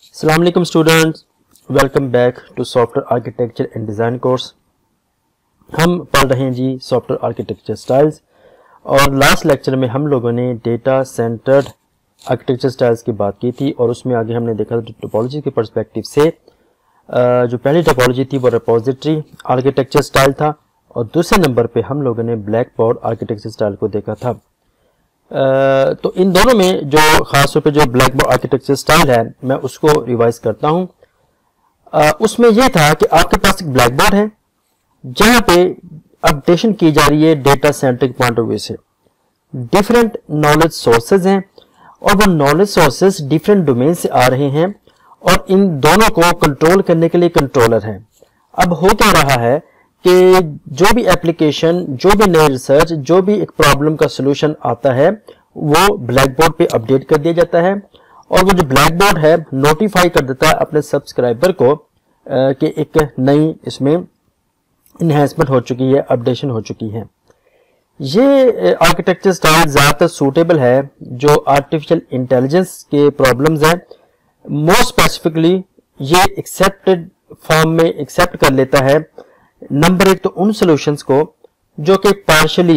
अस्सलाम वालेकुम students, welcome back to software architecture and design course. हम पढ़ रहे हैं जी सॉफ्टवेयर आर्किटेक्चर स्टाइल्स और लास्ट लेक्चर में हम लोगों ने डेटा सेंटर्ड आर्किटेक्चर स्टाइल्स की बात की थी और उसमें आगे हमने देखा था टोपोलॉजी के पर्सपेक्टिव से जो पहली टोपोलॉजी थी वो रिपोजिटरी आर्किटेक्चर स्टाइल था और दूसरे नंबर पे हम लोगों ने ब्लैक बोर्ड आर्किटेक्चर स्टाइल को देखा था। तो इन दोनों में जो खास तौर पे जो ब्लैक बोर्ड आर्किटेक्चर स्टाइल है मैं उसको रिवाइज करता हूं। उसमें यह था कि आपके पास एक ब्लैक बोर्ड है जहां पे अपडेशन की जा रही है data centric point of view से। डिफरेंट नॉलेज सोर्सेज हैं और वो नॉलेज सोर्सेज डिफरेंट डोमेन से आ रहे हैं और इन दोनों को कंट्रोल करने के लिए कंट्रोलर है। अब हो क्या रहा है कि जो भी एप्लीकेशन, जो भी नई रिसर्च, जो भी एक प्रॉब्लम का सलूशन आता है वो ब्लैक बोर्ड पे अपडेट कर दिया जाता है और वो जो ब्लैक बोर्ड है नोटिफाई कर देता है अपने सब्सक्राइबर को कि एक नई इसमें इन्हेंसमेंट हो चुकी है, अपडेशन हो चुकी है। ये आर्किटेक्चर स्टाइल ज़्यादातर सूटेबल है जो आर्टिफिशियल इंटेलिजेंस के प्रॉब्लम्स हैं। मोर स्पेसिफिकली ये एक्सेप्टेड फॉर्म में एक्सेप्ट कर लेता है नंबर एक तो उन सॉल्यूशंस को जो कि पार्शियली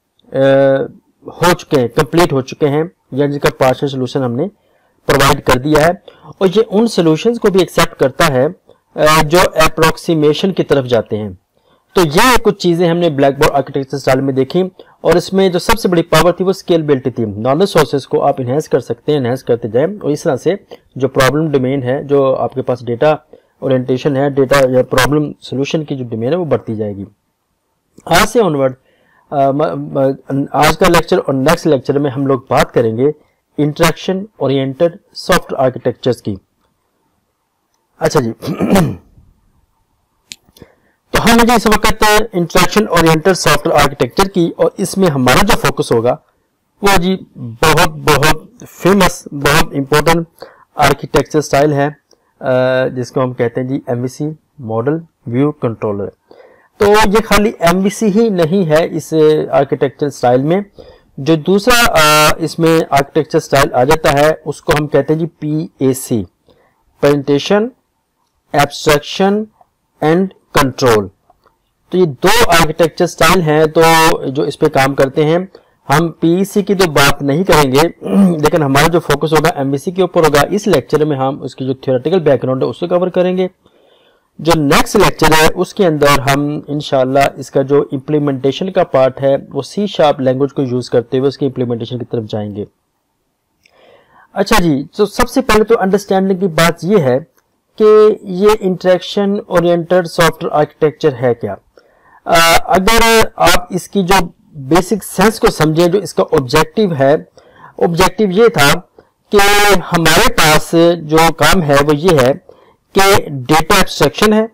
हो चुके हैं, कंप्लीट हो चुके हैं या जिनका पार्शियल सॉल्यूशन हमने प्रोवाइड कर दिया है, और ये उन सॉल्यूशंस को भी एक्सेप्ट करता है जो अप्रोक्सीमेशन की तरफ जाते हैं। तो ये कुछ चीजें हमने ब्लैक बोर्ड आर्किटेक्चर स्टाइल में देखी और इसमें जो सबसे बड़ी पावर थी वो स्केलेबिलिटी थी। नॉलेज सोर्सेज को आप इनहेंस कर सकते हैं, इनहेंस करते जाएं और इस तरह से जो प्रॉब्लम डोमेन है, जो आपके पास डेटा ओरिएंटेशन है, डेटा या प्रॉब्लम सॉल्यूशन की जो डोमेन है वो बढ़ती जाएगी। आज से ऑनवर्ड आज का लेक्चर और नेक्स्ट लेक्चर में हम लोग बात करेंगे इंटरेक्शन ओरिएंटेड सॉफ्टवेयर आर्किटेक्चर्स की। अच्छा जी तो हम इस वक्त इंटरेक्शन ओरिएंटेड सॉफ्टवेयर आर्किटेक्चर की और इसमें हमारा जो फोकस होगा वो जी बहुत बहुत फेमस, बहुत इंपॉर्टेंट आर्किटेक्चर स्टाइल है जिसको हम कहते हैं जी MVC मॉडल व्यू कंट्रोलर। तो ये खाली MVC ही नहीं है इस आर्किटेक्चर स्टाइल में, जो दूसरा इसमें आर्किटेक्चर स्टाइल आ जाता है उसको हम कहते हैं जी PAC, presentation, abstraction and control. तो ये दो आर्किटेक्चर स्टाइल हैं तो जो इस पे काम करते हैं। हम PEC की तो बात नहीं करेंगे लेकिन हमारा जो फोकस होगा MVC के ऊपर होगा। इस लेक्चर में हम उसकी जो थियोरेटिकल बैकग्राउंड है उसको कवर करेंगे। जो नेक्स्ट लेक्चर है उसके अंदर हम इंशाल्लाह इसका जो इम्प्लीमेंटेशन का पार्ट है वो C# लैंग्वेज को यूज करते हुए उसकी इम्प्लीमेंटेशन की तरफ जाएंगे। अच्छा जी, तो सबसे पहले तो अंडरस्टैंडिंग की बात यह है कि ये इंटरेक्शन ओरिएंटेड सॉफ्टवेयर आर्किटेक्चर है क्या। अगर आप इसकी जो बेसिक सेंस को समझें, जो इसका ऑब्जेक्टिव है, ऑब्जेक्टिव ये था कि हमारे पास जो काम है वो ये है कि डेटा एब्स्ट्रैक्शन है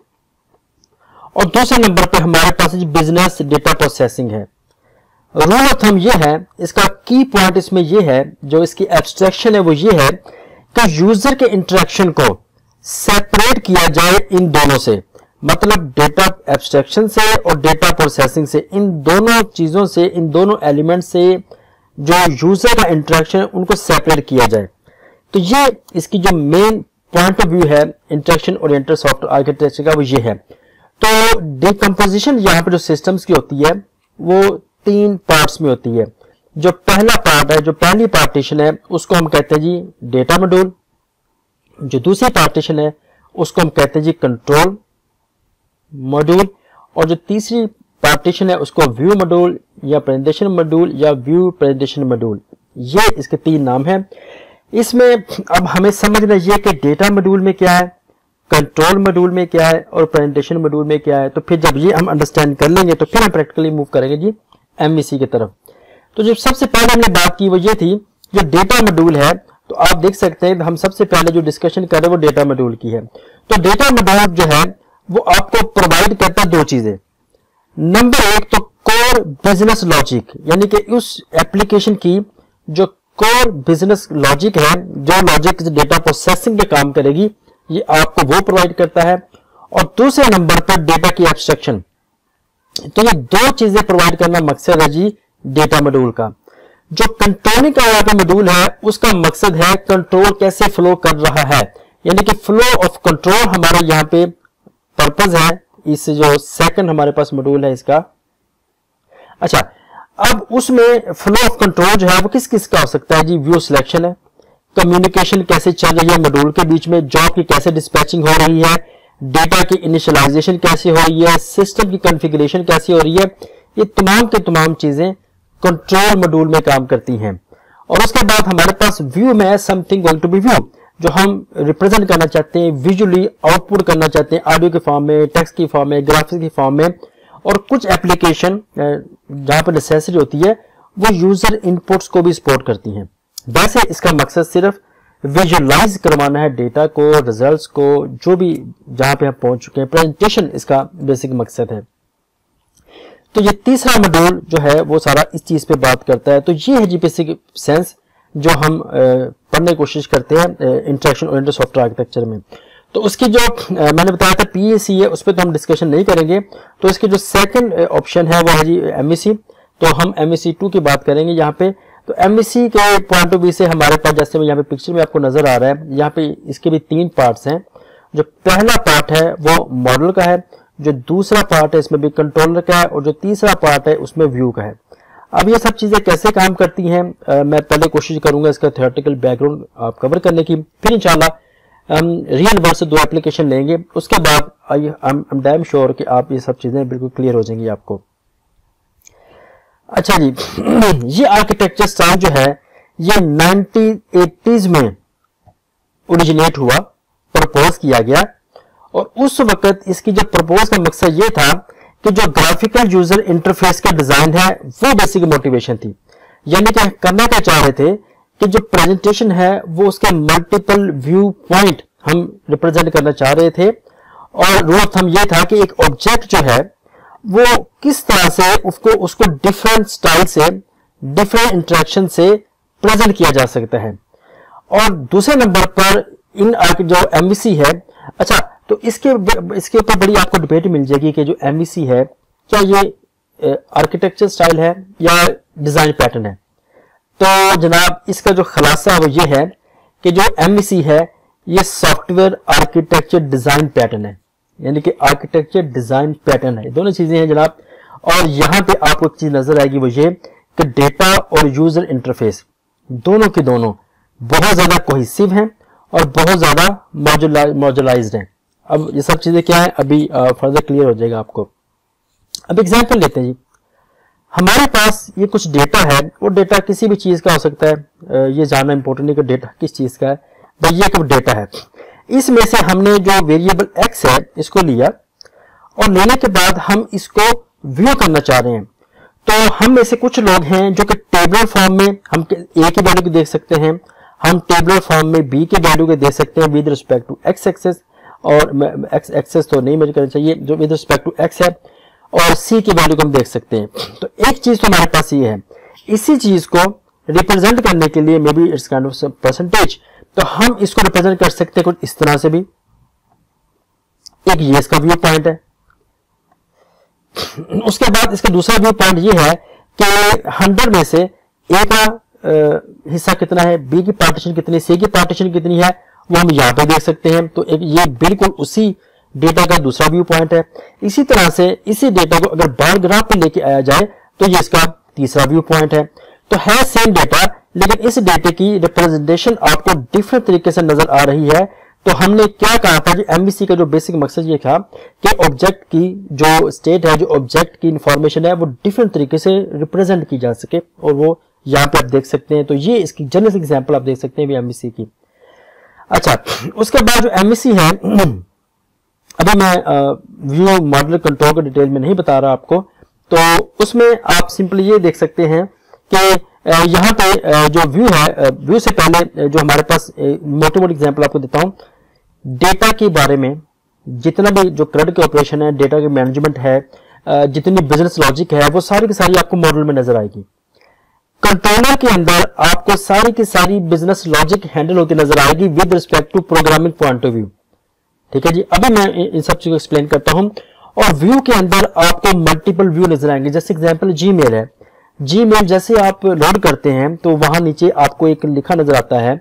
और दूसरे नंबर पे हमारे पास बिजनेस डेटा प्रोसेसिंग है। रूल ऑफ थंब ये है, इसका की पॉइंट इसमें ये है, जो इसकी एब्स्ट्रैक्शन है वो ये है कि यूजर के इंटरेक्शन को सेपरेट किया जाए इन दोनों से, मतलब डेटा एब्स्ट्रैक्शन से और डेटा प्रोसेसिंग से, इन दोनों चीजों से, इन दोनों एलिमेंट से जो यूजर का इंटरेक्शन है उनको सेपरेट किया जाए। तो ये इसकी जो मेन पॉइंट ऑफ व्यू है इंटरेक्शन ओरिएंटेड सॉफ्टवेयर आर्किटेक्चर का वो ये है। तो डिकम्पोजिशन यहाँ पे जो सिस्टम्स की होती है वो 3 पार्ट्स में होती है। जो पहला पार्ट है, जो पहली पार्टीशन है उसको हम कहते हैं जी डेटा मॉड्यूल। जो दूसरी पार्टीशन है उसको हम कहते हैं जी कंट्रोल मॉड्यूल और जो तीसरी पार्टीशन है उसको व्यू मॉड्यूल या प्रेजेंटेशन मॉड्यूल या व्यू प्रेजेंटेशन मॉड्यूल। ये इसके 3 नाम हैं। इसमें अब हमें समझना ये कि डेटा मॉड्यूल में क्या है, कंट्रोल मॉड्यूल में क्या है और प्रेजेंटेशन मॉड्यूल में क्या है। तो फिर जब ये हम अंडरस्टैंड कर लेंगे तो फिर हम प्रैक्टिकली मूव करेंगे जी MVC की तरफ। तो जब सबसे पहले हमने बात की वो ये थी, जो डेटा मॉड्यूल है तो आप देख सकते हैं हम सबसे पहले जो डिस्कशन कर रहे हैं वो डेटा मॉड्यूल की है। तो डेटा मॉड्यूल जो है वो आपको प्रोवाइड करता है 2 चीजें। नंबर 1 तो कोर बिजनेस लॉजिक, यानी कि उस एप्लीकेशन की जो कोर बिजनेस लॉजिक है, जो लॉजिक डेटा प्रोसेसिंग पे काम करेगी, ये आपको वो प्रोवाइड करता है। और दूसरे नंबर पर डेटा की एब्स्ट्रैक्शन। तो ये 2 चीजें प्रोवाइड करना मकसद है जी डेटा मॉड्यूल का। जो कंट्रोलिंग का यहाँ पे मॉड्यूल है उसका मकसद है कंट्रोल कैसे फ्लो कर रहा है, यानी कि फ्लो ऑफ कंट्रोल हमारा यहाँ पे पर्पज है, इस जो सेकंड हमारे पास मॉड्यूल है इसका। अच्छा, अब उसमें फ्लो ऑफ कंट्रोल जो है वो किस किस का हो सकता है जी? व्यू सिलेक्शन है, कम्युनिकेशन कैसे चल रही है मॉड्यूल के बीच में, जॉब की कैसे डिस्पैचिंग हो रही है, डेटा की इनिशियलाइजेशन कैसे हो रही है, सिस्टम की कॉन्फ़िगरेशन कैसी हो रही है, ये तमाम के तमाम चीजें कंट्रोल मॉड्यूल में काम करती हैं। और उसके बाद हमारे पास व्यू में है something going to be view, जो हम रिप्रेजेंट करना चाहते हैं, विजुअली आउटपुट करना चाहते हैं, ऑडियो के फॉर्म में, टेक्स्ट की फॉर्म में, ग्राफिक्स की फॉर्म में। और कुछ एप्लीकेशन जहां पर नेसेसरी होती है वो यूजर इनपुट्स को भी सपोर्ट करती हैं। वैसे इसका मकसद सिर्फ विजुअलाइज करवाना है डेटा को, रिजल्ट्स को, जो भी जहां पे हम पहुंच चुके हैं, प्रेजेंटेशन इसका बेसिक मकसद है। तो ये तीसरा मॉड्यूल जो है वो सारा इस चीज पे बात करता है। तो ये है जी बेसिक सेंस जो हम पढ़ने की कोशिश करते हैं इंटरेक्शन ओरिएंटेड सॉफ्टवेयर आर्किटेक्चर में। तो उसकी जो मैंने बताया था PAC है, उस पर तो हम डिस्कशन नहीं करेंगे। तो इसकी जो सेकंड ऑप्शन है वो है जी MEC। तो हम MEC 2 की बात करेंगे यहाँ पे। तो MEC के पॉइंट ऑफ व्यू से हमारे पास, जैसे यहाँ पे पिक्चर में आपको नजर आ रहा है, यहाँ पे इसके भी 3 पार्ट्स हैं। जो पहला पार्ट है वो मॉडल का है, जो दूसरा पार्ट है इसमें भी कंट्रोलर का है, और जो तीसरा पार्ट है उसमें व्यू का है। अब ये सब चीजें कैसे काम करती हैं, मैं पहले कोशिश करूंगा इसका थियोरेटिकल बैकग्राउंड आप कवर करने की, फिर इंशाल्लाह हम रियल वर्ल्ड से 2 एप्लीकेशन लेंगे। उसके बाद आई एम डैम श्योर कि आप ये सब चीजें बिल्कुल क्लियर हो जाएंगी आपको। अच्छा जी, ये आर्किटेक्चर स्टाइल जो है ये 1980s में ओरिजिनेट हुआ, प्रपोज किया गया। और उस वक्त इसकी जो प्रपोज का मकसद ये था कि जो ग्राफिकल यूजर इंटरफेस का डिजाइन है वो बेसिक मोटिवेशन थी। यानी कि करना क्या चाह रहे थे कि जो प्रेजेंटेशन है वो उसके मल्टीपल व्यू पॉइंट हम रिप्रेजेंट करना चाह रहे थे। और रूल थंब ये था कि एक ऑब्जेक्ट जो है वो किस तरह से उसको डिफरेंट स्टाइल से, डिफरेंट इंटरेक्शन से प्रेजेंट किया जा सकता है। और दूसरे नंबर पर इन जो MEC है, अच्छा तो इसके ऊपर बड़ी आपको डिबेट मिल जाएगी कि जो MEC है क्या ये आर्किटेक्चर स्टाइल है या डिजाइन पैटर्न है। तो जनाब इसका जो खुलासा है वो ये है कि जो MEC है ये सॉफ्टवेयर आर्किटेक्चर डिजाइन पैटर्न है, यानी कि आर्किटेक्चर डिजाइन पैटर्न है, दोनों चीजें हैं जनाब। और यहां पे आपको एक चीज नजर आएगी वो ये कि डेटा और यूजर इंटरफेस दोनों के दोनों बहुत ज्यादा कोहेसिव हैं और बहुत ज्यादा मॉड्यूलाइज्ड हैं। अब ये सब चीजें क्या है अभी फर्दर क्लियर हो जाएगा आपको। अब एग्जांपल लेते हैं जी, हमारे पास ये कुछ डेटा है, वो डेटा किसी भी चीज का हो सकता है, ये जानना इंपॉर्टेंट है कि डेटा किस चीज का है। भाई ये कब डेटा है, इसमें से हमने जो वेरिएबल x है इसको लिया और लेने के बाद हम इसको व्यू करना चाह रहे हैं। तो हम में से कुछ लोग हैं जो कि टेबलर फॉर्म में हम a की वैल्यू को देख सकते हैं, हम टेबलर फॉर्म में b की वैल्यू को देख सकते हैं with respect to x axis, और x एक्सेस तो नहीं मेजर करना चाहिए, जो विद रिस्पेक्ट टू x है, और c की वैल्यू को हम देख सकते हैं। तो एक चीज तो हमारे पास ये है, इसी चीज को रिप्रेजेंट करने के लिए may be it's kind of percentage, तो हम इसको रिप्रेजेंट कर सकते हैं कुछ इस तरह से भी। एक ये इसका व्यू पॉइंट है। उसके बाद इसका दूसरा व्यू पॉइंट ये है कि 100 में से a का हिस्सा कितना है, b की पार्टीशन कितनी, c की पार्टीशन कितनी है, वो हम यहाँ पे देख सकते हैं। तो एक ये बिल्कुल उसी डेटा का दूसरा व्यू पॉइंट है। इसी तरह से इसी डेटा को अगर बार ग्राफ पे लेके आया जाए तो ये इसका तीसरा व्यू पॉइंट है। तो है सेम डेटा, लेकिन इस डेटे की रिप्रेजेंटेशन आपको डिफरेंट तरीके से नजर आ रही है। तो हमने क्या कहा था, MEC का जो बेसिक मकसद ये था कि ऑब्जेक्ट की जो स्टेट है, जो ऑब्जेक्ट की इंफॉर्मेशन है, वो डिफरेंट तरीके से रिप्रेजेंट की जा सके, और वो यहाँ पे आप देख सकते हैं। तो ये इसकी जनरल एग्जांपल आप देख सकते हैं MEC की। अच्छा, उसके बाद जो MEC है, अभी मैं व्यू मॉडल कंट्रोल को डिटेल में नहीं बता रहा आपको, तो उसमें आप सिंपली ये देख सकते हैं कि यहाँ पे जो व्यू है, व्यू से पहले जो हमारे पास मोटी मोटी एग्जांपल आपको देता हूँ। डेटा के बारे में जितना भी जो क्रेड के ऑपरेशन है, डेटा के मैनेजमेंट है, जितनी बिजनेस लॉजिक है, वो सारी की सारी आपको मॉडल में नजर आएगी। कंट्रोलर के अंदर आपको सारी की सारी बिजनेस लॉजिक हैंडल होती नजर आएगी with respect to programming point of view. ठीक है जी, अभी मैं इन सब चीजों को एक्सप्लेन करता हूं। और व्यू के अंदर आपको मल्टीपल व्यू नजर आएंगे। जैसे एग्जांपल जीमेल है, जीमेल जैसे आप लोड करते हैं तो वहां नीचे आपको एक लिखा नजर आता है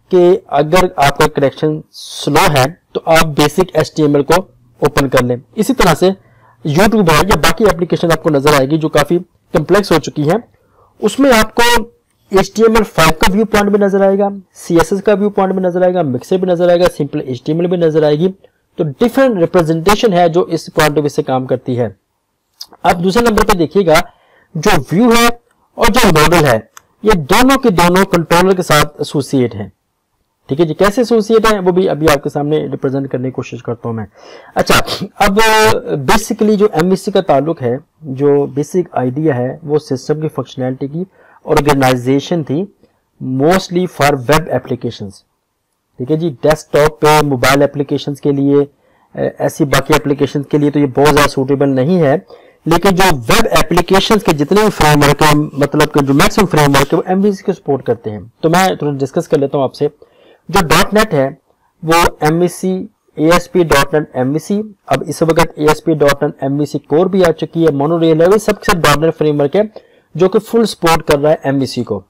कि अगर आपका कनेक्शन स्लो है तो आप बेसिक HTML को ओपन कर लें। इसी तरह से YouTube है या बाकी एप्लीकेशन आपको नजर आएगी जो काफी कॉम्प्लेक्स हो चुकी हैं, उसमें आपको HTML5 का व्यू पॉइंट भी नजर आएगा, CSS का व्यू पॉइंट भी नजर आएगा, मिक्सर भी नजर आएगा, सिंपल HTML भी नजर आएगी। तो डिफरेंट रिप्रेजेंटेशन है जो इस पॉइंट ऑफ व्यू से काम करती है। अब दूसरे नंबर पे देखिएगा, जो व्यू है और जो मॉडल है, ये दोनों के दोनों कंट्रोलर के साथ एसोसिएट हैं। ठीक है जी, कैसे एसोसिएट है वो भी अभी आपके सामने रिप्रेजेंट करने की कोशिश करता हूं मैं। अच्छा, अब बेसिकली जो MVC का ताल्लुक है, जो बेसिक आइडिया है वो सिस्टम की फंक्शनैलिटी की ऑर्गेनाइजेशन थी, मोस्टली फॉर वेब एप्लीकेशंस। ठीक है जी, डेस्कटॉप पे मोबाइल एप्लीकेशंस के लिए, ऐसी बाकी एप्लीकेशंस के लिए तो ये बहुत ज़्यादा सूटेबल नहीं है, लेकिन जो वेब एप्लीकेशंस के जितने भी फ्रेमवर्क है, मतलब कि जो मैक्सिमम फ्रेमवर्क है वो MVC को सपोर्ट करते हैं। तो मैं थोड़ा डिस्कस कर लेता हूँ आपसे। जो .NET है वो MVC ASP.NET MVC, अब इस वक्त ASP.NET MVC कोर भी आ चुकी है, मोनोरेल है, वो सबसे .NET फ्रेमवर्क है जो कि फुल सपोर्ट कर रहा है MVC को।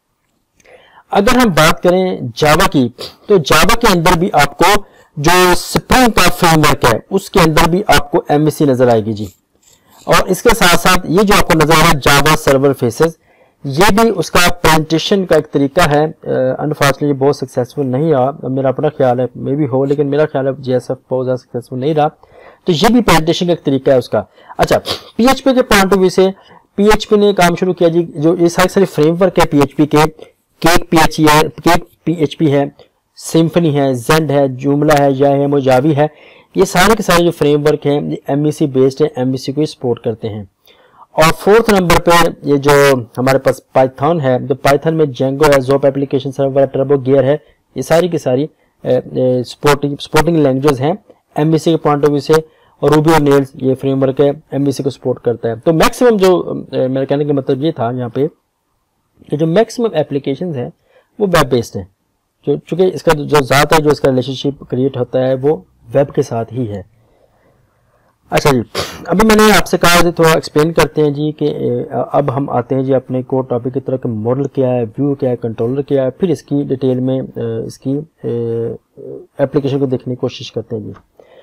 अगर हम बात करें जावा की, तो जावा के अंदर भी आपको जो स्प्रिंग का फ्रेमवर्क है उसके अंदर भी आपको MVC नजर आएगी जी। और इसके साथ साथ ये जो आपको नजर आ रहा है जावा सर्वर फेसेस, ये भी उसका प्रेजेंटेशन का एक तरीका है। अनफॉर्चुनेटली बहुत सक्सेसफुल नहीं रहा, मेरा अपना ख्याल है, मे भी हो, लेकिन मेरा ख्याल है JSF बहुत ज्यादा सक्सेसफुल नहीं रहा। तो ये भी प्रेजेंटेशन का एक तरीका है उसका। अच्छा, PHP के पॉइंट ऑफ व्यू से PHP ने काम शुरू किया जी, जो ये सारे फ्रेमवर्क है PHP के, केक PHP है, सिम्फनी है, जेंड है, जूमला है, या है, मोजावी है, ये सारे के सारे जो फ्रेमवर्क हैं ये MVC बेस्ड है, MVC को सपोर्ट करते हैं। और फोर्थ नंबर पे ये जो हमारे पास पाइथन है, तो पाइथन में जेंगो है, Zope application server, TurboGears है, ये सारी की सारी सपोर्टिंग लैंग्वेजेस हैं MVC के पॉइंट ऑफ व्यू से। और रूबी और नेल्स ये फ्रेमवर्क है MVC को सपोर्ट करता है। तो मैक्सिमम जो मेरे कहने का मतलब ये था यहाँ पे कि जो मैक्सिमम एप्लीकेशंस हैं वो वेब बेस्ड है, जो चूंकि इसका जो ज़्यादातर जो इसका रिलेशनशिप क्रिएट होता है वो वेब के साथ ही है। अच्छा जी, अभी मैंने आपसे कहा जी थोड़ा एक्सप्लेन करते हैं जी कि अब हम आते हैं जी अपने कोर टॉपिक की तरफ। मॉडल क्या है, व्यू क्या है, कंट्रोलर क्या है, फिर इसकी डिटेल में इसकी एप्लीकेशन को देखने की कोशिश करते हैं जी।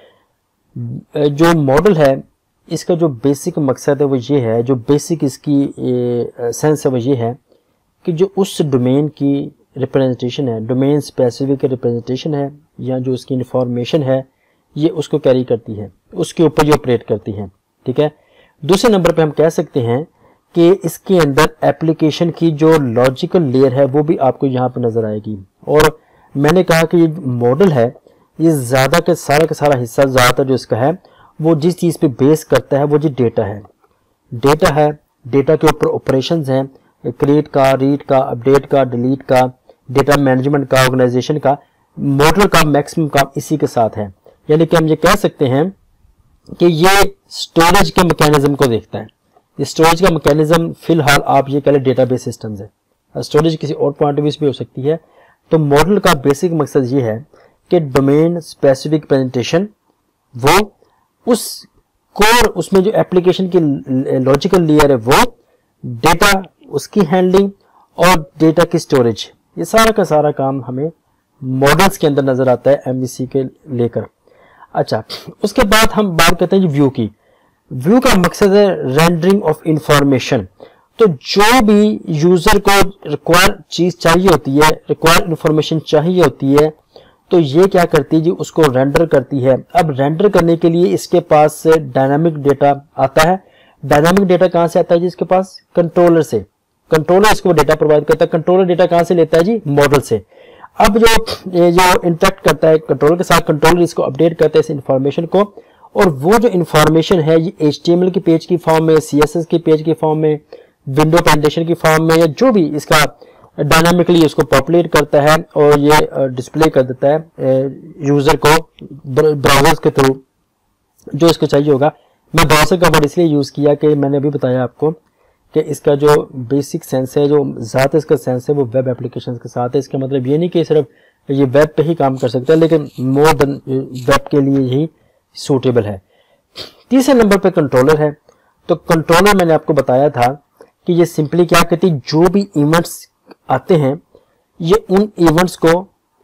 जो मॉडल है इसका जो बेसिक मकसद है वो ये है, जो बेसिक इसकी सेंस है वो ये है कि जो उस डोमेन की रिप्रेजेंटेशन है, डोमेन स्पेसिफिक रिप्रेजेंटेशन है, या जो उसकी इंफॉर्मेशन है ये उसको कैरी करती है, उसके ऊपर ये ऑपरेट करती है। ठीक है। दूसरे नंबर पे हम कह सकते हैं कि इसके अंदर एप्लीकेशन की जो लॉजिकल लेयर है वो भी आपको यहाँ पे नजर आएगी। और मैंने कहा कि ये मॉडल है ये ज़्यादा का सारा हिस्सा ज़्यादातर जो इसका है वो जिस चीज़ पे बेस करता है वो जी डेटा है। डेटा के ऊपर ऑपरेशंस हैं, क्रिएट का, रीड का, अपडेट का, डिलीट का, डेटा मैनेजमेंट का, ऑर्गेनाइजेशन का। मॉडल का मैक्सिमम काम इसी के साथ है। यानी कि हम ये कह सकते हैं कि ये स्टोरेज के मैकेनिज्म को देखता है। ये स्टोरेज का मैकेनिज्म फिलहाल आप ये कह लें डेटाबेस सिस्टम्स है, स्टोरेज किसी और पॉइंट ऑफ व्यू भी हो सकती है। तो मॉडल का बेसिक मकसद ये है कि डोमेन स्पेसिफिक प्रेजेंटेशन वो उस कोर, उसमें जो एप्लीकेशन की लॉजिकल लेयर है वो डेटा, उसकी हैंडलिंग और डेटा की स्टोरेज, ये सारा का सारा काम हमें मॉडल्स के अंदर नजर आता है MVC के लेकर। अच्छा, उसके बाद हम बात करते हैं व्यू की। व्यू का मकसद है रेंडरिंग ऑफ इंफॉर्मेशन। तो जो भी यूजर को रिक्वायर चीज चाहिए होती है, रिक्वायर इंफॉर्मेशन चाहिए होती है, तो ये क्या करती है जी, उसको रेंडर करती है। अब रेंडर करने के लिए इसके पास से डायनामिक डेटा आता है। डायनामिक डेटा कहां से आता है जी, इसके पास कंट्रोलर से। कंट्रोलर इसको डेटा प्रोवाइड करता है। कंट्रोलर डेटा कहां से लेता है जी, मॉडल से। अब जो इंटरेक्ट करता है कंट्रोलर के साथ, कंट्रोलर इसको अपडेट करता है इस इंफॉर्मेशन को, और वो जो इंफॉर्मेशन है ये HTML के पेज की फॉर्म में, CSS के पेज की फॉर्म में, विंडो प्रेजेंटेशन की फॉर्म में, या जो भी इसका डायनामिकली उसको पॉपुलेट करता है और ये डिस्प्ले कर देता है यूजर को ब्राउजर्स के थ्रू जो इसको चाहिए होगा। मैं ब्राउजर का वर्ड इसलिए यूज किया कि मैंने अभी बताया आपको कि इसका जो बेसिक सेंस है, जो ज़्यादा इसका सेंस है वो वेब एप्लीकेशंस के साथ है। इसका मतलब ये नहीं कि सिर्फ ये वेब पे ही काम कर सकता है, लेकिन मोर देन वेब के लिए ही सूटेबल है। तीसरे नंबर पे कंट्रोलर है। तो कंट्रोलर मैंने आपको बताया था कि ये सिंपली क्या कहती है, जो भी इवेंट्स आते हैं ये उन इवेंट्स को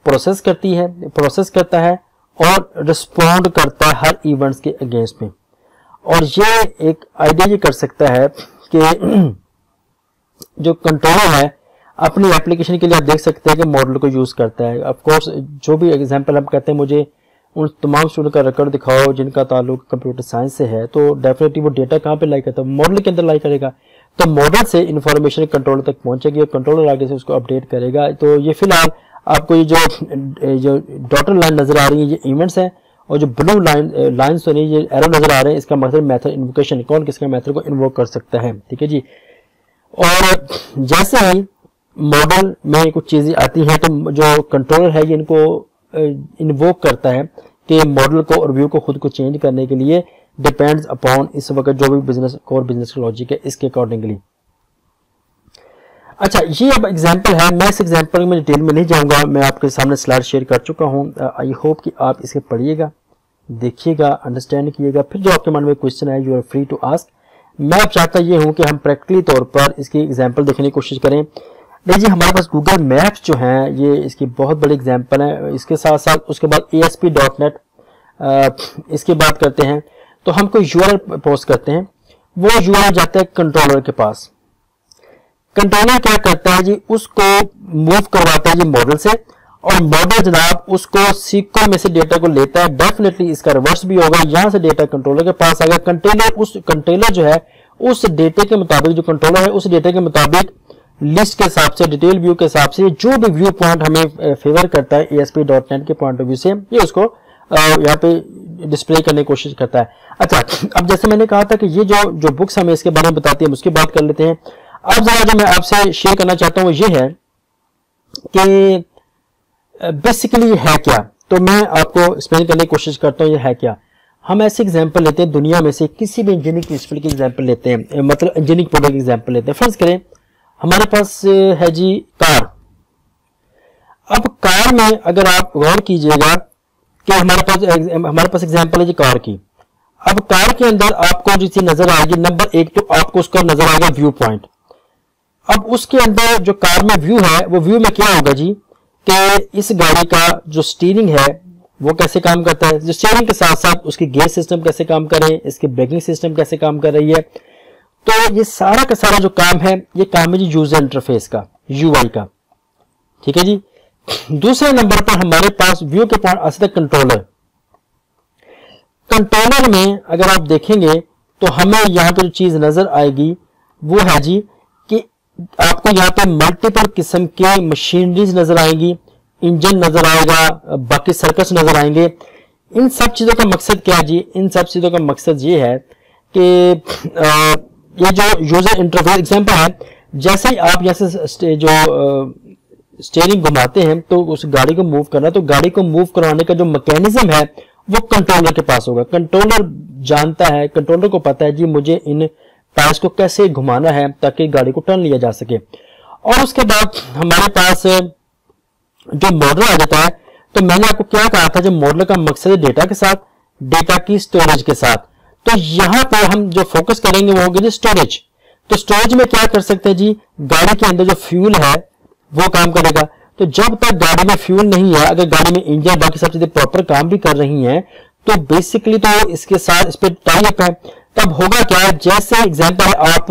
प्रोसेस करता है और रिस्पॉन्ड करता है हर इवेंट्स के अगेंस्ट में। और ये एक आइडिया ये कर सकता है कि जो कंट्रोलर है अपनी एप्लीकेशन के लिए आप देख सकते हैं कि मॉडल को यूज करता है। ऑफ कोर्स जो भी एग्जांपल हम कहते हैं मुझे उन तमाम स्टूडेंट का रिकॉर्ड दिखाओ जिनका ताल्लुक कंप्यूटर साइंस से है, तो डेफिनेटली वो डेटा कहाँ पे लाई करता है, मॉडल के अंदर लाई करेगा। तो मॉडल से इंफॉर्मेशन कंट्रोलर तक पहुंचेगी और कंट्रोलर आगे से उसको अपडेट करेगा। तो ये फिलहाल आपको ये जो डॉटर लाइन नजर आ रही है ये इवेंट्स है, और जो ब्लू लाइन्स तो नहीं, ये एरो नजर आ रहे हैं, इसका मतलब मेथड इन्वोकेशन, कौन किसके मेथड को इन्वोक कर सकता है। ठीक है जी। और जैसे ही मॉडल में कुछ चीजें आती हैं तो जो कंट्रोलर है ये इनको इन्वोक करता है कि मॉडल को और व्यू को खुद को चेंज करने के लिए डिपेंड्स अपॉन इस वक्त जो भी कोर बिजनेस लॉजिक है इसके अकॉर्डिंगली। अच्छा, ये अब एग्जांपल है, मैं इस एग्जांपल में डिटेल में नहीं जाऊंगा, मैं आपके सामने स्लाइड शेयर कर चुका हूं। आई होप कि आप इसे पढ़िएगा, देखिएगा, अंडरस्टैंड कीजिएगा, फिर जो आपके मन में क्वेश्चन है you are free to ask. मैं अब चाहता ये हूं कि हम प्रैक्टिकली तौर पर इसकी एग्जाम्पल देखने की कोशिश करें। देखिए हमारे पास गूगल मैप्स जो है ये इसकी बहुत बड़ी एग्जाम्पल है। इसके साथ साथ उसके बाद ASP.NET इसकी बात करते हैं, तो हम कोई URL पोस्ट करते हैं, वो URL जाता है कंट्रोलर के पास। कंट्रोलर क्या करता है जी, उसको मूव करवाता है जी मॉडल से, और मॉडल जनाब उसको सीक्वल में से डेटा को लेता है। डेफिनेटली इसका रिवर्स भी होगा, यहां से डेटा कंट्रोलर के पास आ गया। कंट्रोलर जो है उस डेटे के मुताबिक, जो कंट्रोलर है उस डेटे के मुताबिक लिस्ट के हिसाब से, डिटेल व्यू के हिसाब से, जो भी व्यू पॉइंट हमें फेवर करता है ASP.NET के पॉइंट ऑफ व्यू से, ये उसको यहाँ पे डिस्प्ले करने की कोशिश करता है। अच्छा, अब जैसे मैंने कहा था कि ये जो बुक्स हमें इसके बारे में बताती है, उसकी बात कर लेते हैं। अब जरा जो मैं आपसे शेयर करना चाहता हूं वो ये है कि बेसिकली है क्या, तो मैं आपको एक्सप्लेन करने की कोशिश करता हूं ये है क्या। हम ऐसे एग्जांपल लेते हैं दुनिया में से किसी भी इंजीनियरिंग प्रिंसिपल की एग्जांपल लेते हैं, मतलब इंजीनियरिंग प्रोडक्ट की एग्जांपल लेते हैं। फर्ज करें हमारे पास है जी कार। अब कार में अगर आप गौर कीजिएगा कि हमारे पास एग्जांपल है जी कार की। अब कार के अंदर आपको जो चीज नजर आएगी, नंबर एक तो आपको उसका नजर आएगा व्यू पॉइंट। अब उसके अंदर जो कार में व्यू है, वो व्यू में क्या होगा जी कि इस गाड़ी का जो स्टीयरिंग है वो कैसे काम करता है, जो स्टीयरिंग के साथ साथ उसकी गियर सिस्टम कैसे काम कर रहे हैं, इसकी ब्रेकिंग सिस्टम कैसे काम कर रही है। तो ये सारा का सारा जो काम है ये काम है जी यूजर इंटरफेस का, UI का। ठीक है जी। दूसरे नंबर पर हमारे पास व्यू के पॉइंट आ सकता है कंट्रोलर। कंट्रोलर में अगर आप देखेंगे तो हमें यहां पर जो चीज नजर आएगी वो है जी कि आपको यहाँ पे मल्टीपल किस्म के मशीनरीज नजर आएंगी, इंजन नजर आएगा, बाकी सर्कस नजर आएंगे। इन सब चीजों का मकसद क्या है जी, इन सब चीजों का मकसद ये है कि ये जो यूजर इंटरफेस एग्जांपल है, जैसे ही आप जैसे जो स्टीयरिंग घुमाते हैं तो उस गाड़ी को मूव करना, तो गाड़ी को मूव करवाने का जो मैकेनिज्म है वो कंट्रोलर के पास होगा। कंट्रोलर जानता है, कंट्रोलर को पता है जी मुझे इन टायर्स को कैसे घुमाना है ताकि गाड़ी को टर्न लिया जा सके। और उसके बाद हमारे पास जो मॉडल आ जाता है, तो मैंने आपको क्या कहा था, जो मॉडल का मकसद है डेटा के साथ, डेटा की स्टोरेज के साथ। तो यहां पर हम जो फोकस करेंगे वो होगी स्टोरेज। तो स्टोरेज में क्या कर सकते हैं जी, गाड़ी के अंदर जो फ्यूल है वो काम करेगा। तो जब तक गाड़ी में फ्यूल नहीं है, अगर गाड़ी में इंजन बाकी सब चीजें प्रॉपर काम भी कर रही हैं, तो बेसिकली तो इसके साथ इस पे टाई अप है। तब होगा क्या, जैसे एग्जांपल आप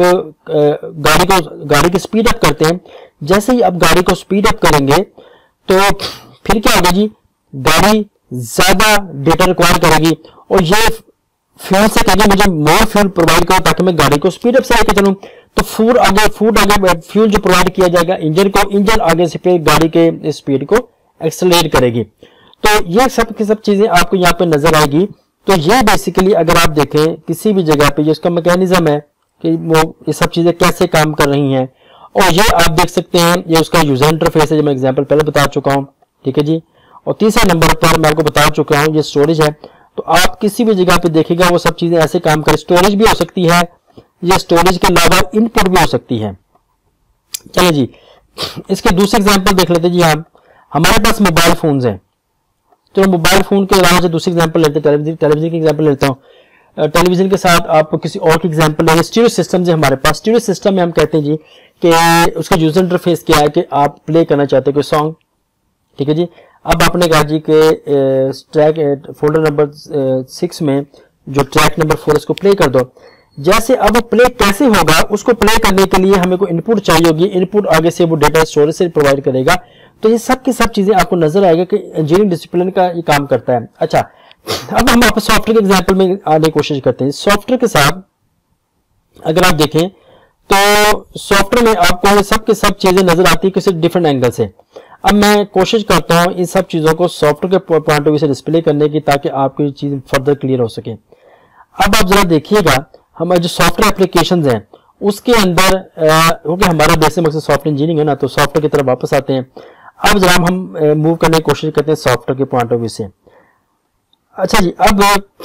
गाड़ी की स्पीड अप करते हैं, जैसे ही आप गाड़ी को स्पीड अप करेंगे तो फिर क्या होगा जी, गाड़ी ज्यादा डेटा रिक्वायर करेगी और ये फ्यूल से कहेंगे मुझे मोर फ्यूल प्रोवाइड करो ताकि मैं गाड़ी को स्पीड अप से लेकर चलूं। तो फूड आगे फ्यूल जो प्रोवाइड किया जाएगा इंजन को, इंजन आगे से फिर गाड़ी के स्पीड को एक्सेलरेट करेगी। तो ये सब की सब चीजें आपको यहाँ पे नजर आएगी। तो ये बेसिकली अगर आप देखें किसी भी जगह पे, ये उसका मैकेनिज्म है कि वो ये सब चीजें कैसे काम कर रही हैं। और ये आप देख सकते हैं, ये उसका यूजर इंटरफेस है जो मैं एग्जांपल पहले बता चुका हूं। ठीक है जी। और तीसरे नंबर पर मैं आपको बता चुका हूं ये स्टोरेज है। तो आप किसी भी जगह पे देखेगा वो सब चीजें ऐसे काम करें। स्टोरेज भी हो सकती है, ये स्टोरेज के अलावा इनपुट भी हो सकती है। चलिए जी, इसके दूसरे एग्जांपल देख लेते जी। हम हमारे पास मोबाइल फोन्स हैं, तो मोबाइल फोन के अलावा से दूसरी एग्जांपल लेते हैं, टेलीविजन की एग्जांपल लेता हूं। टेलीविजन के साथ आप किसी और की एग्जांपल लेंगे। स्टीरियो सिस्टम है हमारे पास। स्टीरियो सिस्टम में हम कहते हैं जी कि उसका यूजर इंटरफेस क्या है कि आप प्ले करना चाहते हैं कोई सॉन्ग। ठीक है जी, अब आपने कहा जी कि ट्रैक फोल्डर नंबर 6 में जो ट्रैक नंबर 4 इसको प्ले कर दो। जैसे अब प्ले कैसे होगा, उसको प्ले करने के लिए हमें को इनपुट चाहिए होगी, इनपुट आगे से वो डेटा स्टोरेज से प्रोवाइड करेगा। तो ये सब की सब चीजें आपको नजर आएगा कि इंजीनियरिंग डिसिप्लिन का ये काम करता है। अच्छा, अब हम आपको सॉफ्टवेयर के एग्जाम्पल में आने की कोशिश करते हैं। सॉफ्टवेयर के साथ अगर आप देखें तो सॉफ्टवेयर में आपको सब की सब चीजें नजर आती है किसी डिफरेंट एंगल से। अब मैं कोशिश करता हूं इन सब चीजों को सॉफ्टवेयर के पॉइंट ऑफ व्यू से डिस्प्ले करने की, ताकि आपको ये चीज फर्दर क्लियर हो सके। अब आप जरा देखिएगा हमारे जो सॉफ्टवेयर एप्लीकेशंस हैं उसके अंदर, क्योंकि हमारा बेसिक मकसद सॉफ्टवेयर इंजीनियरिंग है ना, तो सॉफ्टवेयर की तरफ वापस आते हैं। अब जरा हम मूव करने की कोशिश करते हैं सॉफ्टवेयर के पॉइंट ऑफ व्यू से। अच्छा जी, अब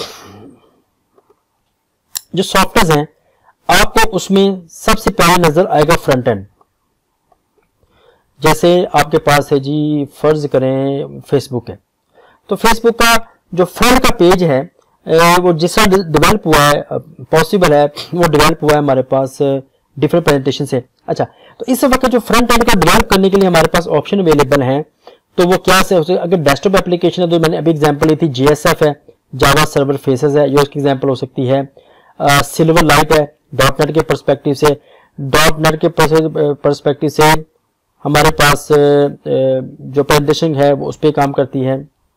जो सॉफ्टवेयर हैं आपको उसमें सबसे पहले नजर आएगा फ्रंट एंड। जैसे आपके पास है जी, फर्ज करें फेसबुक है, तो फेसबुक का जो फ्रंट का पेज है वो जिस तरह डेवलप हुआ है, पॉसिबल है वो डेवलप हुआ है हमारे पास डिफरेंट प्रेजेंटेशन से। अच्छा, तो इस वक्त जो फ्रंट एंड का डेवलप करने के लिए हमारे पास ऑप्शन अवेलेबल हैं, तो वो क्या से अगर डेस्कटॉप एप्लीकेशन है तो मैंने अभी एग्जांपल ली थी, JSF है, जावा सर्वर फेसेस है, ये उसकी एग्जांपल हो सकती है। सिल्वर लाइट है .NET के पर्सपेक्टिव से, .NET के पर्सपेक्टिव से हमारे पास जो प्रेजेंटेशन है वो उस पर काम करती है।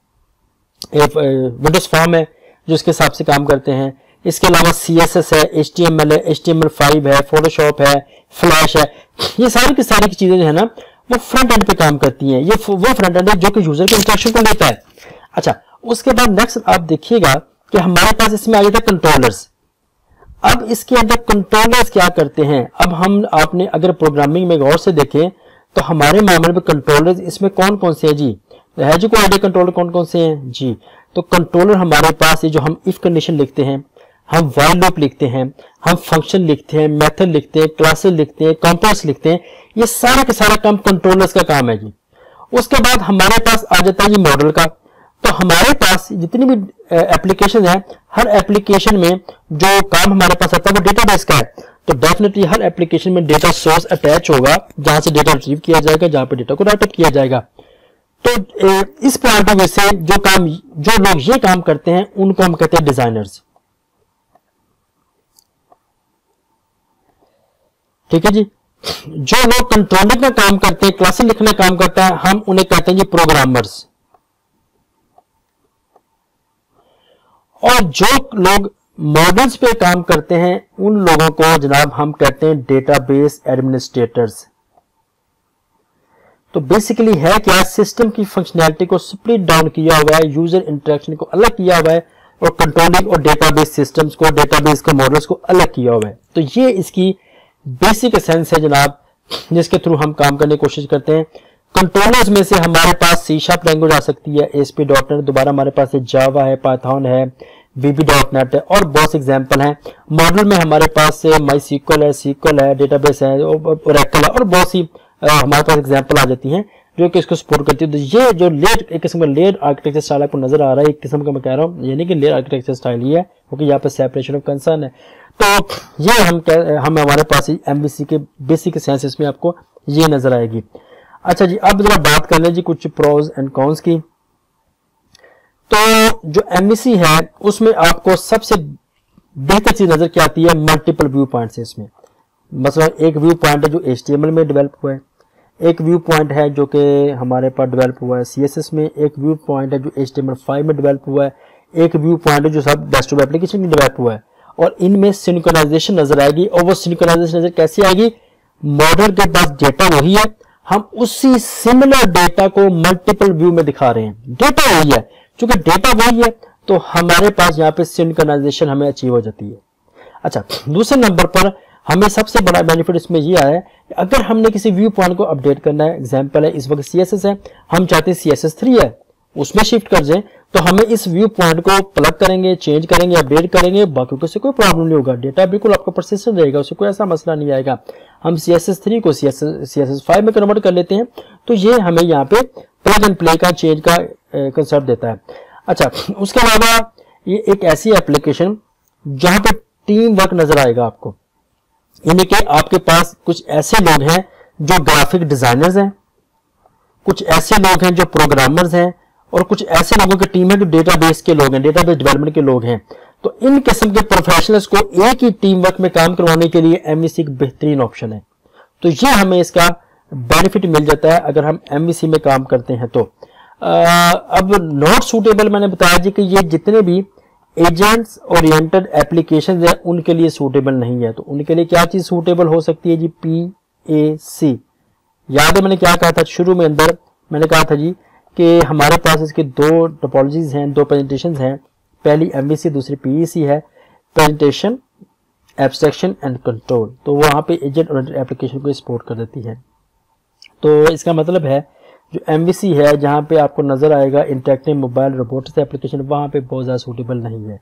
विंडोज फॉर्म है जो इसके हिसाब से काम करते हैं। इसके अलावा CSS है, HTML है, HTML5 है, फोटोशॉप है, फ्लैश है। ये सारी की सारी चीजें जो है ना वो फ्रंट एंड पे काम करती हैं। ये वो फ्रंट एंड है जो कि यूजर के इंस्ट्रक्शन को लेता है। अच्छा, उसके बाद नेक्स्ट आप देखिएगा कि हमारे पास इसमें आ गया था कंट्रोलर्स। अब इसके अंदर कंट्रोलर्स क्या करते हैं, अब हम आपने अगर प्रोग्रामिंग में गौर से देखें तो हमारे मामले में कंट्रोलर्स इसमें कौन कौन से हैं जी, है जी कोई आइडिया कंट्रोलर कौन कौन से हैं जी? तो कंट्रोलर हमारे पास ये जो हम इफ कंडीशन लिखते हैं, हम व्हाइल लूप लिखते हैं, हम फंक्शन लिखते हैं, मेथड लिखते हैं, क्लासेस लिखते हैं, कंपोनेंट्स लिखते हैं, ये सारा का सारा काम कंट्रोलर्स का काम है जी। उसके बाद हमारे पास आ जाता है ये मॉडल का। तो हमारे पास जितनी भी एप्लीकेशन है, हर एप्लीकेशन में जो काम हमारे पास आता है वो डेटाबेस का है। तो डेफिनेटली हर एप्लीकेशन में डेटा सोर्स अटैच होगा जहां से डेटा रिट्रीव किया जाएगा, जहां पे डेटा को राइट अप किया जाएगा। तो इस पॉइंट ऑफ व्यू से जो लोग ये काम करते हैं उनको हम कहते हैं डिजाइनर्स। ठीक है जी, जो लोग कंट्रोलिंग का काम करते हैं, क्लासेस लिखने का काम करता है, हम उन्हें कहते हैं जी प्रोग्रामर्स। और जो लोग मॉडल्स पे काम करते हैं उन लोगों को जनाब हम कहते हैं डेटाबेस एडमिनिस्ट्रेटर्स। तो बेसिकली है क्या, सिस्टम की फंक्शनैलिटी को स्प्लिट डाउन किया हुआ है, यूजर इंटरेक्शन को अलग किया हुआ है, और कंट्रोलिंग और डेटाबेस सिस्टम्स को, डेटाबेस के मॉडल्स को अलग किया हुआ है। तो ये इसकी बेसिक एसेंस है जनाब, जिसके थ्रू हम काम करने की कोशिश करते हैं। कंट्रोलर्स में से हमारे पास C# लैंग्वेज आ सकती है, ASP.NET, दोबारा हमारे पास जावा है, पाइथन है, VB.NET है, और बहुत एग्जाम्पल हैं। मॉडल में हमारे पास MySQL है, SQL है, डेटाबेस है, Oracle है, और बहुत सी हमारे पास एग्जाम्पल आ जाती हैं जो कि इसको सपोर्ट करती है। तो ये जो एक किस्म का लेयर आर्किटेक्चर स्टाइल आपको नजर आ रहा है, एक किस्म का मैं कह रहा हूँ, यानी कि लेयर आर्किटेक्चर स्टाइल ही है, क्योंकि यहाँ पे सेपरेशन ऑफ कंसर्न है। तो ये हम हमारे पास MVC के बेसिक सेंस इसमें आपको ये नजर आएगी। अच्छा जी, अब जरा बात कर लें जी कुछ प्रोज एंड कॉन्स की। तो जो MVC है उसमें आपको सबसे बेहतर चीज नजर क्या आती है, मल्टीपल व्यू पॉइंट है इसमें। मतलब एक व्यू पॉइंट है जो HTML में डेवलप हुआ है, एक व्यू पॉइंट है जो कि हमारे पास डेवलप हुआ है CSS में, एक व्यू पॉइंट है जो HTML5 में डेवलप हुआ है, एक व्यू पॉइंट है जो सब डेस्कटॉप एप्लीकेशन में डेवलप हुआ है। और इनमें सिंक्रोनाइजेशन नजर आएगी, और वो सिंक्रोनाइजेशन नजर कैसी आएगी, मॉडल के पास डेटा वही है, हम उसी सिमिलर डेटा को मल्टीपल व्यू में दिखा रहे हैं। डेटा वही है, क्योंकि डेटा वही है तो हमारे पास यहाँ पे सिंक्रोनाइजेशन हमें अचीव हो जाती है। अच्छा, दूसरे नंबर पर हमें सबसे बड़ा बेनिफिट इसमें यह आया कि अगर हमने किसी व्यू पॉइंट को अपडेट करना है, एग्जांपल है इस वक्त CSS है, हम चाहते हैं CSS3 है उसमें शिफ्ट कर जाए, तो हमें इस व्यू पॉइंट को प्लग करेंगे, चेंज करेंगे, अपडेट करेंगे, बाकी को से कोई प्रॉब्लम नहीं होगा, डेटा बिल्कुल आपका परसिस्टेंट रहेगा, उससे कोई ऐसा मसला नहीं आएगा। हम CSS3 को CSS5 में कन्वर्ट कर लेते हैं, तो ये हमें यहाँ पे प्लग एंड प्ले का, चेंज का कंसेप्ट देता है। अच्छा, उसके अलावा ये एक ऐसी एप्लीकेशन जहां पे टीम वर्क नजर आएगा आपको, यानी कि आपके पास कुछ ऐसे लोग हैं जो ग्राफिक डिजाइनर्स हैं, कुछ ऐसे लोग हैं जो प्रोग्रामर्स हैं और कुछ ऐसे लोगों की टीम है जो डेटाबेस के लोग हैं, डेटाबेस डेवलपमेंट के लोग हैं। तो इन किस्म के प्रोफेशनल्स को एक ही टीम वर्क में काम करवाने के लिए एमवीसी एक बेहतरीन ऑप्शन है। तो ये हमें इसका बेनिफिट मिल जाता है अगर हम एमवीसी में काम करते हैं। तो अब नॉट सूटेबल मैंने बताया जी कि ये जितने भी एजेंट्स ओरिएंटेड एप्लीकेशंस हैं उनके लिए सूटेबल नहीं है। तो उनके लिए क्या चीज सूटेबल हो सकती है जी? PAC। याद है मैंने क्या कहा था शुरू में अंदर? मैंने कहा था जी कि हमारे पास इसके दो टोपोलॉजीज हैं, दो प्रेजेंटेशंस हैं। पहली एमवीसी, दूसरी PAC है, प्रेजेंटेशन, एब्स्ट्रैक्शन एंड कंट्रोल। तो वहां पे एजेंट ओरिएंटेड एप्लीकेशन को सपोर्ट कर देती है। तो इसका मतलब है जो एमवीसी है जहां पे आपको नजर आएगा इंटरैक्टिव मोबाइल रोबोटिक्स एप्लीकेशन, वहां पे बहुत ज्यादा सूटेबल नहीं है।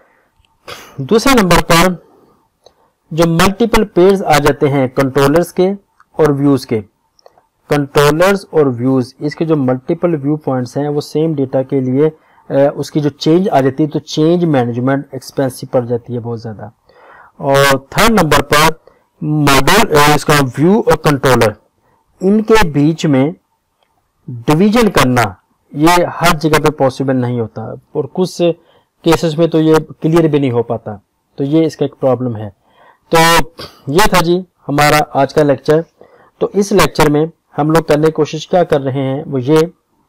दूसरे नंबर पर जो मल्टीपल पेयर्स आ जाते हैं कंट्रोलर्स के और व्यूज के, कंट्रोलर्स और व्यूज, इसके जो मल्टीपल व्यू पॉइंट्स हैं वो सेम डेटा के लिए उसकी जो चेंज आ जाती है तो चेंज मैनेजमेंट एक्सपेंसिव पड़ जाती है बहुत ज्यादा। और थर्ड नंबर पर मॉडल, इसका व्यू और कंट्रोलर, इनके बीच में डिवीजन करना ये हर जगह पे पॉसिबल नहीं होता और कुछ केसेस में तो ये क्लियर भी नहीं हो पाता। तो ये इसका एक प्रॉब्लम है। तो ये था जी हमारा आज का लेक्चर। तो इस लेक्चर में हम लोग करने की कोशिश क्या कर रहे हैं वो ये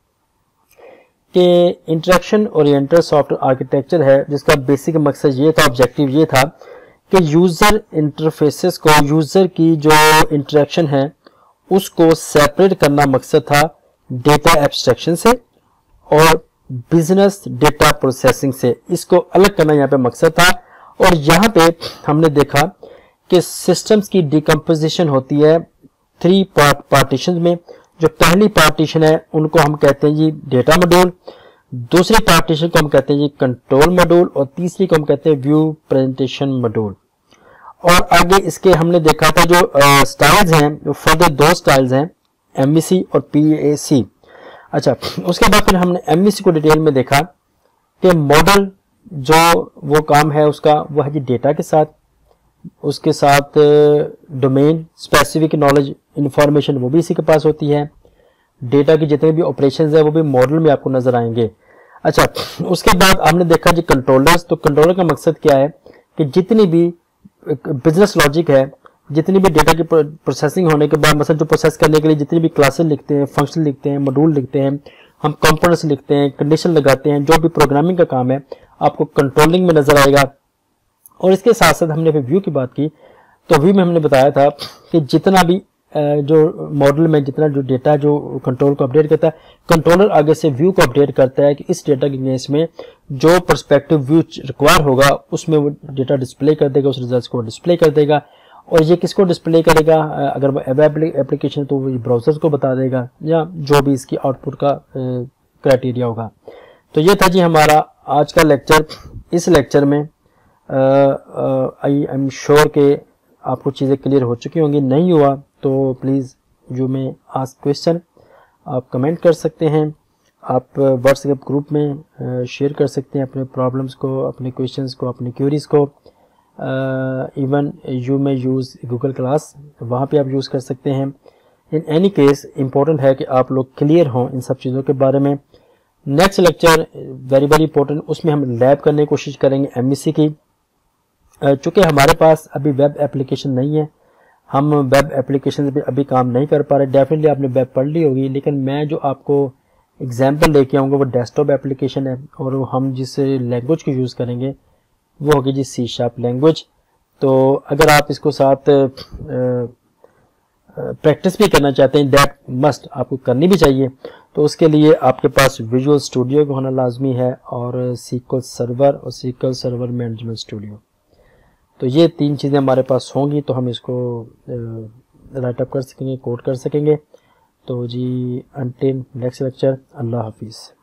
कि इंटरेक्शन ओरिएंटेड सॉफ्टवेयर आर्किटेक्चर है जिसका बेसिक मकसद ये था, ऑब्जेक्टिव ये था कि यूजर इंटरफेसेस को, यूजर की जो इंटरेक्शन है उसको सेपरेट करना मकसद था डेटा एब्स्ट्रैक्शन से और बिजनेस डेटा प्रोसेसिंग से, इसको अलग करना यहाँ पे मकसद था। और यहाँ पे हमने देखा कि सिस्टम्स की डिकम्पोजिशन होती है 3 पार्टीशन में। जो पहली पार्टीशन है उनको हम कहते हैं जी डेटा मॉड्यूल, दूसरी पार्टीशन को हम कहते हैं जी कंट्रोल मॉड्यूल और तीसरी को हम कहते हैं व्यू प्रेजेंटेशन मॉड्यूल। और आगे इसके हमने देखा था जो स्टाइल्स हैं, जो फर्दर 2 स्टाइल्स हैं, एमवीसी और PAC। अच्छा, उसके बाद फिर हमने एमवीसी को डिटेल में देखा कि मॉडल जो वो काम है उसका वो है जी डेटा के साथ, उसके साथ डोमेन स्पेसिफिक नॉलेज इंफॉर्मेशन वो भी इसी के पास होती है। डेटा के जितने भी ऑपरेशंस है वो भी मॉडल में आपको नजर आएंगे। अच्छा, उसके बाद हमने देखा जी कंट्रोलर्स। तो कंट्रोलर का मकसद क्या है कि जितनी भी बिजनेस लॉजिक है, जितनी भी डेटा की प्रोसेसिंग होने के बाद मतलब जो प्रोसेस करने के लिए जितनी भी क्लासेस लिखते हैं, फंक्शन लिखते हैं, मॉड्यूल लिखते हैं, हम कंपोनेंट्स लिखते हैं, कंडीशन लगाते हैं, जो भी प्रोग्रामिंग का काम है आपको कंट्रोलिंग में नजर आएगा। और इसके साथ साथ हमने फिर व्यू की बात की। तो व्यू में हमने बताया था कि जितना भी जो मॉडल में जितना जो डेटा जो कंट्रोल को अपडेट करता है, कंट्रोलर आगे से व्यू को अपडेट करता है कि इस डेटा के केस में जो पर्सपेक्टिव व्यू रिक्वायर होगा उसमें वो डेटा डिस्प्ले कर देगा, उस रिजल्ट्स को डिस्प्ले कर देगा। और ये किसको डिस्प्ले करेगा? अगर वो वेब एप्लीकेशन तो वो ब्राउजर्स को बता देगा या जो भी इसकी आउटपुट का क्राइटेरिया होगा। तो ये था जी हमारा आज का लेक्चर। इस लेक्चर में आई एम श्योर के आपको चीज़ें क्लियर हो चुकी होंगी। नहीं हुआ तो please you may ask question, आप कमेंट कर सकते हैं, आप व्हाट्सएप ग्रुप में शेयर कर सकते हैं अपने प्रॉब्लम्स को, अपने क्वेश्चंस को, अपनी क्यूरीज को। Even you may use Google class, वहाँ पे आप यूज़ कर सकते हैं। इन एनी केस इम्पोर्टेंट है कि आप लोग क्लियर हों इन सब चीज़ों के बारे में। Next lecture very very important, उसमें हम लैब करने की कोशिश करेंगे एमवीसी की। चूँकि हमारे पास अभी वेब एप्लीकेशन नहीं है, हम वेब एप्लीकेशन पे अभी काम नहीं कर पा रहे। डेफिनेटली आपने वेब पढ़ ली होगी, लेकिन मैं जो आपको एग्जांपल लेके आऊँगा वो डेस्कटॉप एप्लीकेशन है और हम जिस लैंग्वेज को यूज़ करेंगे वो होगी जी C# लैंग्वेज। तो अगर आप इसको साथ प्रैक्टिस भी करना चाहते हैं, दैट मस्ट आपको करनी भी चाहिए। तो उसके लिए आपके पास विजुअल स्टूडियो का होना लाजमी है और SQL सर्वर और SQL सर्वर मैनेजमेंट स्टूडियो। तो ये 3 चीज़ें हमारे पास होंगी तो हम इसको राइटअप कर सकेंगे, कोड कर सकेंगे। तो जी अंटिल नेक्स्ट लेक्चर, अल्लाह हाफिज़।